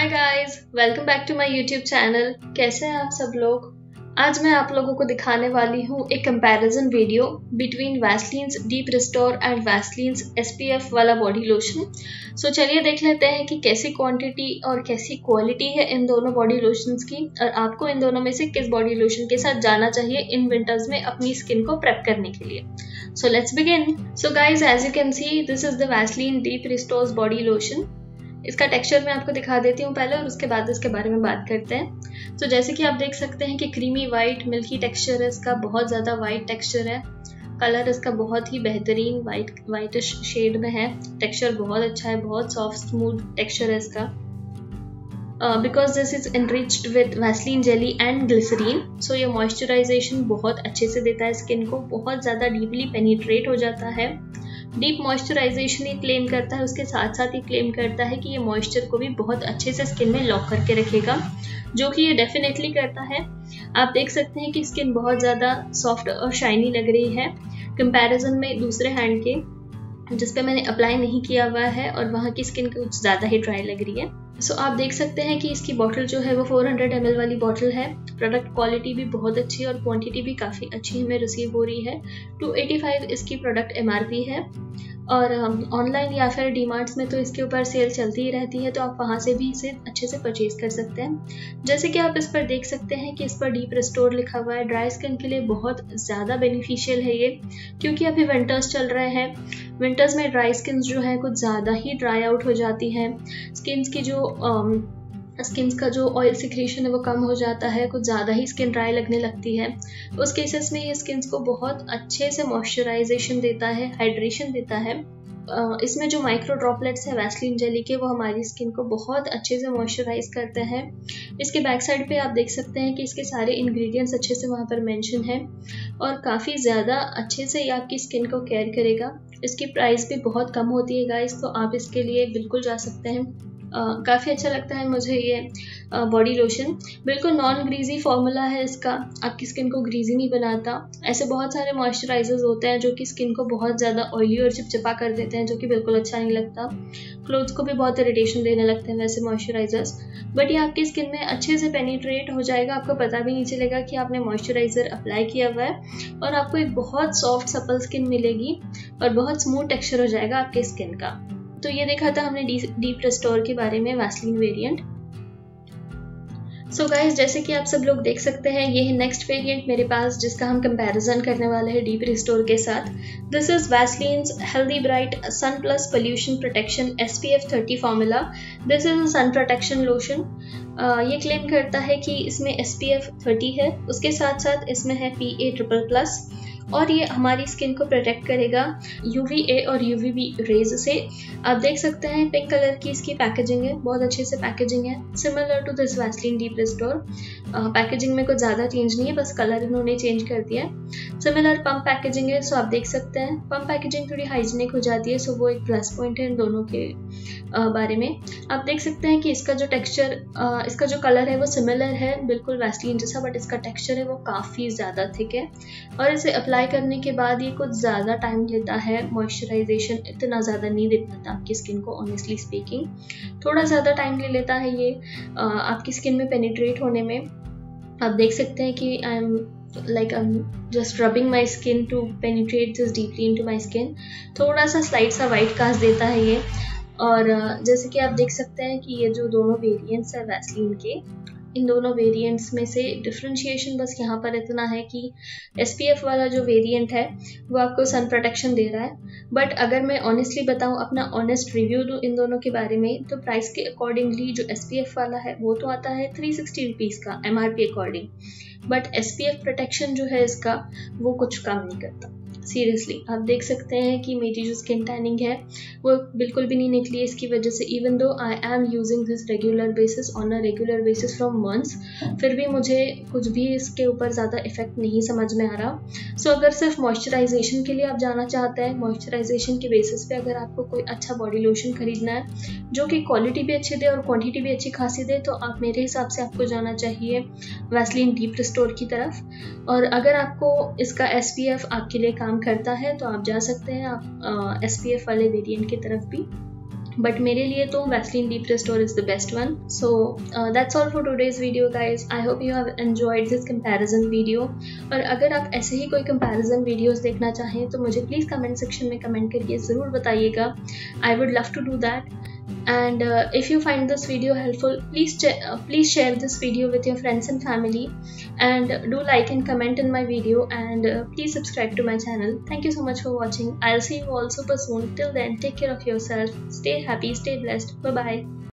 Hi guys, welcome back to my YouTube channel. कैसे हैं आप सब लोग। आज मैं आप लोगों को दिखाने वाली हूँ एक comparison video between Vaseline's deep restore and Vaseline's SPF वाला बॉडी लोशन। सो चलिए देख लेते हैं कि कैसी क्वांटिटी और कैसी क्वालिटी है इन दोनों बॉडी लोशंस की, और आपको इन दोनों में से किस बॉडी लोशन के साथ जाना चाहिए इन विंटर्स में अपनी स्किन को प्रेप करने के लिए। So let's begin. So guys, as you can see, this is the Vaseline deep restores body lotion. इसका टेक्सचर मैं आपको दिखा देती हूँ पहले, और उसके बाद इसके बारे में बात करते हैं। तो जैसे कि आप देख सकते हैं कि क्रीमी वाइट मिल्की टेक्सचर है इसका, बहुत ज़्यादा वाइट टेक्सचर है। कलर इसका बहुत ही बेहतरीन वाइटिश शेड में है। टेक्सचर बहुत अच्छा है, बहुत सॉफ्ट स्मूथ टेक्सचर है इसका। Because this is enriched with Vaseline jelly and glycerin, so ये मॉइस्चराइजेशन बहुत अच्छे से देता है स्किन को, बहुत ज़्यादा डीपली पेनिट्रेट हो जाता है। डीप मॉइस्चराइजेशन ही क्लेम करता है, उसके साथ साथ ही क्लेम करता है कि ये मॉइस्चर को भी बहुत अच्छे से स्किन में लॉक करके रखेगा, जो कि ये डेफिनेटली करता है। आप देख सकते हैं कि स्किन बहुत ज़्यादा सॉफ्ट और शाइनी लग रही है कंपैरिजन में दूसरे हैंड के, जिस पे मैंने अप्लाई नहीं किया हुआ है, और वहाँ की स्किन कुछ ज़्यादा ही ड्राई लग रही है। सो आप देख सकते हैं कि इसकी बॉटल जो है वो 400 ml वाली बॉटल है। प्रोडक्ट क्वालिटी भी बहुत अच्छी है और क्वांटिटी भी काफ़ी अच्छी हमें रिसीव हो रही है। 285 इसकी प्रोडक्ट MRP है, और ऑनलाइन या फिर डीमार्ट्स में तो इसके ऊपर सेल चलती ही रहती है, तो आप वहाँ से भी इसे अच्छे से परचेज कर सकते हैं। जैसे कि आप इस पर देख सकते हैं कि इस पर डीप रिस्टोर लिखा हुआ है। ड्राई स्किन के लिए बहुत ज़्यादा बेनिफिशियल है ये, क्योंकि अभी विंटर्स चल रहे हैं। विंटर्स में ड्राई स्किन जो है कुछ ज़्यादा ही ड्राई आउट हो जाती है। स्किन का जो ऑयल सिक्रीशन है वो कम हो जाता है, कुछ ज़्यादा ही स्किन ड्राई लगने लगती है। उस केसेस में ये स्किन को बहुत अच्छे से मॉइस्चराइजेशन देता है, हाइड्रेशन देता है। इसमें जो माइक्रो ड्रॉपलेट्स है वैसलीन जेली के, वो हमारी स्किन को बहुत अच्छे से मॉइस्चराइज करते हैं। इसके बैक साइड पे आप देख सकते हैं कि इसके सारे इंग्रेडिएंट्स अच्छे से वहाँ पर मेंशन है, और काफ़ी ज़्यादा अच्छे से ये आपकी स्किन को केयर करेगा। इसकी प्राइस भी बहुत कम होती है गाइस, तो आप इसके लिए बिल्कुल जा सकते हैं। काफ़ी अच्छा लगता है मुझे ये बॉडी लोशन। बिल्कुल नॉन ग्रीजी फॉर्मूला है इसका, आपकी स्किन को ग्रीजी नहीं बनाता। ऐसे बहुत सारे मॉइस्चराइजर्स होते हैं जो कि स्किन को बहुत ज़्यादा ऑयली और चिपचिपा कर देते हैं, जो कि बिल्कुल अच्छा नहीं लगता। क्लोथ्स को भी बहुत इरिटेशन देने लगते हैं वैसे मॉइस्चराइजर्स, बट ये आपकी स्किन में अच्छे से पेनिट्रेट हो जाएगा। आपको पता भी नहीं चलेगा कि आपने मॉइस्चराइजर अप्लाई किया हुआ है, और आपको एक बहुत सॉफ्ट सपल स्किन मिलेगी और बहुत स्मूथ टेक्सचर हो जाएगा आपके स्किन का। तो ये देखा था हमने डीप रिस्टोर के बारे में, वैसलीन वेरिएंट। सो गाइस, जैसे कि आप सब लोग देख सकते हैं, ये है नेक्स्ट वेरिएंट मेरे पास, जिसका हम कंपैरिजन करने वाले हैं डीप रिस्टोर के साथ। This is Vaseline's healthy bright sun plus pollution protection SPF 30 formula. This is sun protection lotion. ये क्लेम करता है कि इसमें SPF 30 है, उसके साथ साथ इसमें है PA++, और ये हमारी स्किन को प्रोटेक्ट करेगा UVA और UVB रेज से। आप देख सकते हैं पिंक कलर की इसकी पैकेजिंग है, बहुत अच्छे से पैकेजिंग है, similar to this Vaseline deep restore. Packaging में कुछ ज़्यादा चेंज नहीं है, बस कलर इन्होंने चेंज कर दिया है। सिमिलर पम्प पैकेजिंग है, सो आप देख सकते हैं पम्प पैकेजिंग थोड़ी हाइजीनिक हो जाती है, सो वो एक प्लस पॉइंट है इन दोनों के बारे में। आप देख सकते हैं कि इसका जो टेक्सचर, इसका जो कलर है वो सिमिलर है बिल्कुल वैसलीन जैसा, बट इसका टेक्सचर है वो काफ़ी ज़्यादा थिक है, और इसे अप्लाई करने के बाद ये कुछ ज़्यादा टाइम लेता है। मॉइस्चराइजेशन इतना ज़्यादा नहीं दे पाता आपकी स्किन को, ऑनेस्टली स्पीकिंग थोड़ा ज़्यादा टाइम ले लेता है ये आपकी स्किन में पेनिट्रेट होने में। आप देख सकते हैं कि I am just rubbing my skin to penetrate this deeply into my skin. थोड़ा सा स्लाइड सा वाइट कास्ट देता है ये। और जैसे कि आप देख सकते हैं कि ये जो दोनों वेरिएंट्स है वैसलीन के, इन दोनों वेरिएंट्स में से डिफरेंशिएशन बस यहाँ पर इतना है कि SPF वाला जो वेरिएंट है वो आपको सन प्रोटेक्शन दे रहा है, बट अगर मैं ऑनेस्टली बताऊँ, अपना ऑनेस्ट रिव्यू दूँ इन दोनों के बारे में, तो प्राइस के अकॉर्डिंगली जो SPF वाला है वो तो आता है 360 रुपीज़ का MRP according, but SPF protection जो है इसका वो कुछ कम नहीं करता। सीरियसली आप देख सकते हैं कि मेरी जो स्किन टैनिंग है वो बिल्कुल भी नहीं निकली है इसकी वजह से। Even though I am using this regular basis on a regular basis from months, फिर भी मुझे कुछ भी इसके ऊपर ज़्यादा इफेक्ट नहीं समझ में आ रहा। सो अगर सिर्फ मॉइस्चराइजेशन के लिए आप जाना चाहते हैं, मॉइस्चराइजेशन के बेसिस पे अगर आपको कोई अच्छा बॉडी लोशन खरीदना है जो कि क्वालिटी भी अच्छी दे और क्वांटिटी भी अच्छी खासी दे, तो आप मेरे हिसाब से आपको जाना चाहिए वैसलीन डीप रिस्टोर की तरफ। और अगर आपको इसका SPF आपके लिए काम करता है तो आप जा सकते हैं, आप SPF वाले वेरिएंट की तरफ भी। बट मेरे लिए तो Vaseline deep restore is the best one. So that's all for today's video guys. I hope you have enjoyed this comparison video. और अगर आप ऐसे ही कोई कंपैरिजन वीडियोस देखना चाहें तो मुझे प्लीज़ कमेंट सेक्शन में कमेंट करके ज़रूर बताइएगा. I would love to do that. And if you find this video helpful, please share this video with your friends and family, and do like and comment in my video, and please subscribe to my channel. Thank you so much for watching. I'll see you all super soon. Till then, take care of yourself, stay happy, stay blessed. Bye bye.